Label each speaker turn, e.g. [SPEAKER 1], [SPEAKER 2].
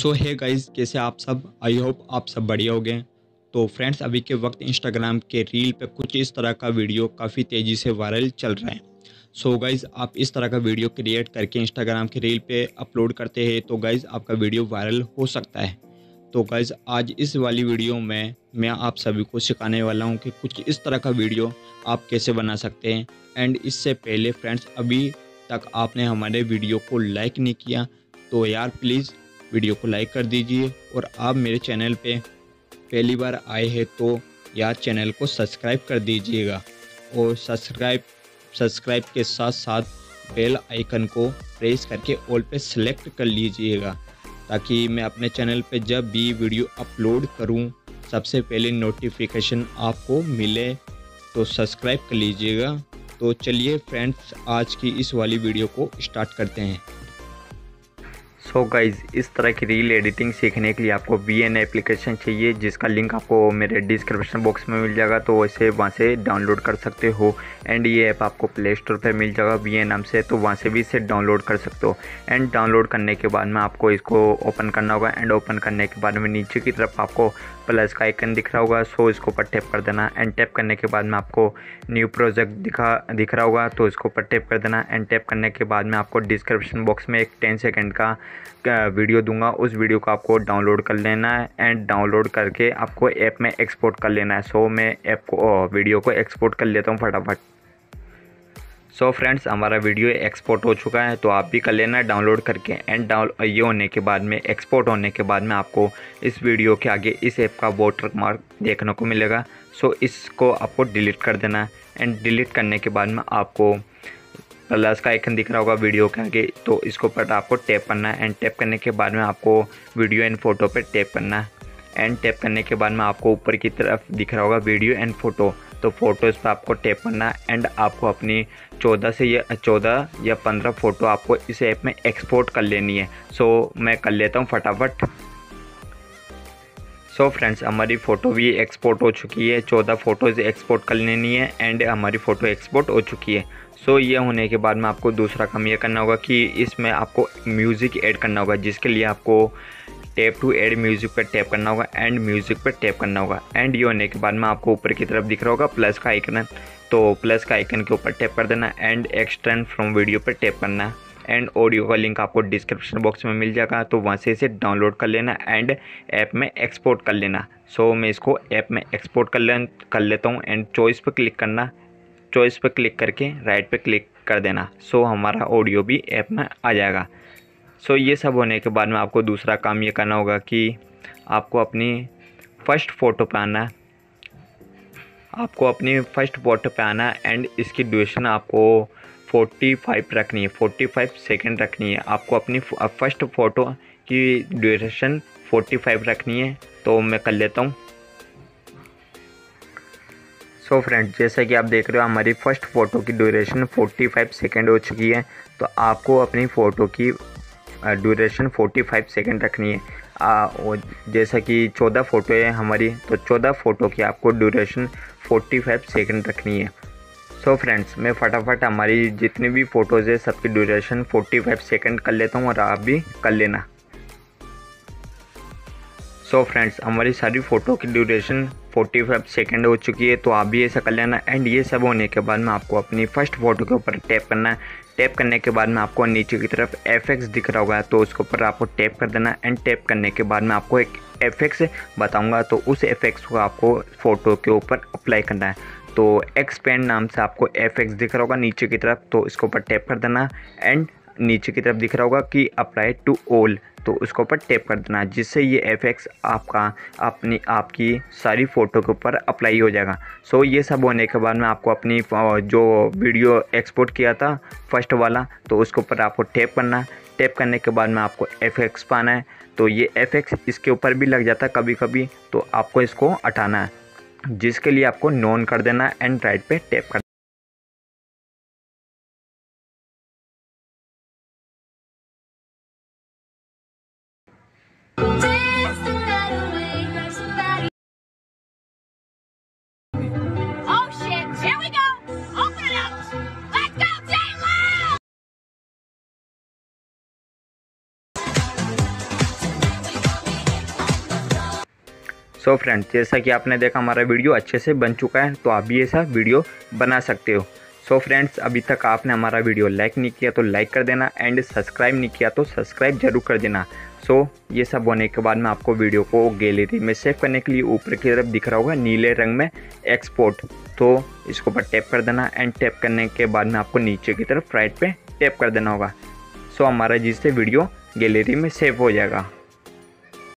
[SPEAKER 1] सो है गाइस, कैसे आप सब? आई होप आप सब बढ़िया हो गए। तो फ्रेंड्स, अभी के वक्त इंस्टाग्राम के रील पे कुछ इस तरह का वीडियो काफ़ी तेज़ी से वायरल चल रहा है। सो गाइस, आप इस तरह का वीडियो क्रिएट करके इंस्टाग्राम के रील पे अपलोड करते हैं तो गाइस आपका वीडियो वायरल हो सकता है। तो गाइस, आज इस वाली वीडियो में मैं आप सभी को सिखाने वाला हूँ कि कुछ इस तरह का वीडियो आप कैसे बना सकते हैं। एंड इससे पहले फ्रेंड्स, अभी तक आपने हमारे वीडियो को लाइक नहीं किया तो यार प्लीज़ वीडियो को लाइक कर दीजिए। और आप मेरे चैनल पे पहली बार आए हैं तो यार चैनल को सब्सक्राइब कर दीजिएगा। और सब्सक्राइब के साथ साथ बेल आइकन को प्रेस करके ऑल पे सेलेक्ट कर लीजिएगा, ताकि मैं अपने चैनल पे जब भी वीडियो अपलोड करूं सबसे पहले नोटिफिकेशन आपको मिले। तो सब्सक्राइब कर लीजिएगा। तो चलिए फ्रेंड्स, आज की इस वाली वीडियो को स्टार्ट करते हैं।
[SPEAKER 2] सो गाइज़, इस तरह की रील एडिटिंग सीखने के लिए आपको VN एप्लीकेशन चाहिए, जिसका लिंक आपको मेरे डिस्क्रिप्शन बॉक्स में मिल जाएगा। तो वैसे वहाँ से डाउनलोड कर सकते हो। एंड ये ऐप आपको प्ले स्टोर पर मिल जाएगा VN नाम से, तो वहाँ से भी इसे डाउनलोड कर सकते हो। एंड डाउनलोड करने के बाद में आपको इसको ओपन करना होगा। एंड ओपन करने के बाद में नीचे की तरफ आपको प्लस का आइकन दिख रहा होगा, सो इसको ऊपर टैप कर देना। एंड टैप करने के बाद में आपको न्यू प्रोजेक्ट दिख रहा होगा, तो इसको ऊपर टैप कर देना। एंड टैप करने के बाद में आपको डिस्क्रिप्शन बॉक्स में एक 10 सेकंड का वीडियो दूंगा, उस वीडियो को आपको डाउनलोड कर लेना है। एंड डाउनलोड करके आपको ऐप में एक्सपोर्ट कर लेना है। सो मैं वीडियो को एक्सपोर्ट कर लेता हूँ फटाफट। सो फ्रेंड्स, हमारा वीडियो एक्सपोर्ट हो चुका है, तो आप भी कर लेना डाउनलोड करके। एंड ये होने के बाद में, एक्सपोर्ट होने के बाद में आपको इस वीडियो के आगे इस ऐप का वाटरमार्क देखने को मिलेगा। सो इसको आपको डिलीट कर देना। एंड डिलीट करने के बाद में आपको प्लस का आइकन दिख रहा होगा वीडियो के आगे, तो इसको पर आपको टैप करना है। एंड टैप करने के बाद में आपको वीडियो एंड फोटो पे टैप करना है। एंड टैप करने के बाद में आपको ऊपर की तरफ दिख रहा होगा वीडियो एंड फोटो, तो फोटोज़ पे आपको टैप करना है। एंड आपको अपनी 14 या 15 फ़ोटो आपको इस ऐप में एक्सपोर्ट कर लेनी है। सो मैं कर लेता हूँ फटाफट। सो फ्रेंड्स, हमारी फ़ोटो भी एक्सपोर्ट हो चुकी है। 14 फ़ोटोज़ एक्सपोर्ट कर लेनी है। एंड हमारी फ़ोटो एक्सपोर्ट हो चुकी है। सो ये होने के बाद में आपको दूसरा काम ये करना होगा कि इसमें आपको म्यूज़िक ऐड करना होगा, जिसके लिए आपको टैप टू ऐड म्यूज़िक पर टैप करना होगा। एंड म्यूज़िक पर टैप करना होगा। एंड ये होने के बाद में आपको ऊपर की तरफ दिख रहा होगा प्लस का आइकन, तो प्लस का आइकन के ऊपर टैप कर देना। एंड एक्सटेंड फ्रॉम वीडियो पर टैप करना है। एंड ऑडियो का लिंक आपको डिस्क्रिप्शन बॉक्स में मिल जाएगा, तो वहाँ से इसे डाउनलोड कर लेना एंड ऐप में एक्सपोर्ट कर लेना। सो मैं इसको ऐप में एक्सपोर्ट कर लेता हूँ। एंड चॉइस पर क्लिक करना, चॉइस पर क्लिक करके राइट पे क्लिक कर देना। सो हमारा ऑडियो भी ऐप में आ जाएगा। सो ये सब होने के बाद में आपको दूसरा काम ये करना होगा कि आपको अपनी फ़र्स्ट फ़ोटो पे आना है। एंड इसकी ड्यूरेशन आपको 45 रखनी है, 45 सेकंड रखनी है। आपको अपनी फ़र्स्ट फ़ोटो की ड्यूरेशन 45 रखनी है। तो मैं कर लेता हूँ। सो फ्रेंड्स, जैसा कि आप देख रहे हो, हमारी फ़र्स्ट फ़ोटो की ड्यूरेशन 45 सेकंड हो चुकी है। तो आपको अपनी फ़ोटो की ड्यूरेशन 45 सेकंड रखनी है। और जैसा कि 14 फ़ोटो है हमारी, तो 14 फ़ोटो की आपको ड्यूरेशन 45 सेकंड रखनी है। सो फ्रेंड्स, मैं फटाफट हमारी जितनी भी फ़ोटोज़ है सबकी ड्यूरेशन 45 सेकंड कर लेता हूँ, और आप भी कर लेना। सो फ्रेंड्स, हमारी सारी फ़ोटो की ड्यूरेशन 45 सेकंड हो चुकी है, तो आप भी ऐसा कर लेना। एंड ये सब होने के बाद में आपको अपनी फ़र्स्ट फ़ोटो के ऊपर टैप करना है। टैप करने के बाद में आपको नीचे की तरफ FX दिख रहा होगा, तो उसके ऊपर आपको टैप कर देना। एंड टैप करने के बाद में आपको एक FX बताऊंगा, तो उस FX को आपको फ़ोटो के ऊपर अप्लाई करना है। तो एक्सपेंड नाम से आपको FX दिख रहा होगा नीचे की तरफ, तो इसके ऊपर टैप कर देना। एंड नीचे की तरफ दिख रहा होगा कि अप्लाई टू ऑल, तो उसके ऊपर टैप कर देना, जिससे ये FX आपकी सारी फ़ोटो के ऊपर अप्लाई हो जाएगा। सो ये सब होने के बाद में आपको अपनी जो वीडियो एक्सपोर्ट किया था फर्स्ट वाला, तो उसके ऊपर आपको टैप करना है। टैप करने के बाद में आपको FX पाना है। तो ये FX इसके ऊपर भी लग जाता है कभी कभी, तो आपको इसको हटाना है, जिसके लिए आपको नॉन कर देना है। एंड राइट पे टैप कर
[SPEAKER 3] Oh shit, here we go! Open it up! Let's go, Taylor!
[SPEAKER 2] So friends, जैसा कि आपने देखा हमारा वीडियो अच्छे से बन चुका है, तो आप भी ऐसा वीडियो बना सकते हो। सो फ्रेंड्स, अभी तक आपने हमारा वीडियो लाइक नहीं किया तो लाइक कर देना एंड सब्सक्राइब नहीं किया तो सब्सक्राइब जरूर कर देना। सो ये सब होने के बाद में आपको वीडियो को गैलरी में सेव करने के लिए ऊपर की तरफ दिख रहा होगा नीले रंग में एक्सपोर्ट, तो इसके ऊपर टैप कर देना एंड टैप करने के बाद में आपको नीचे की तरफ राइट पे टैप कर देना होगा। सो हमारा जिससे वीडियो गैलरी में सेव हो जाएगा।